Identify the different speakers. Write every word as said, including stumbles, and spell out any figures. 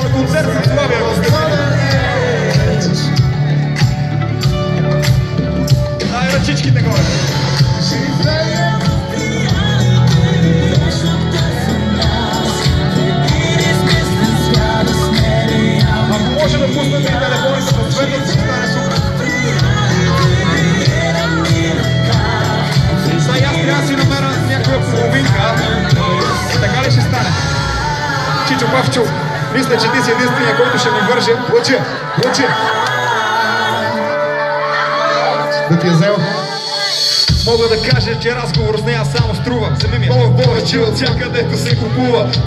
Speaker 1: концерт в Славия, ако сте били. Дай ръчичките горе. Ако може да пуснем и телефоните по светът, ще стане супер. Сега аз трябва да си намеря някоя половинка. Така ли ще стане? Чичо Павчо, мисля, че ти си единствения, който ще ми върже. Лъче, лъче. Да ти е взел. Мога да кажа, че разговор с нея само струва. Вземи ми повече от всякъдето се купува.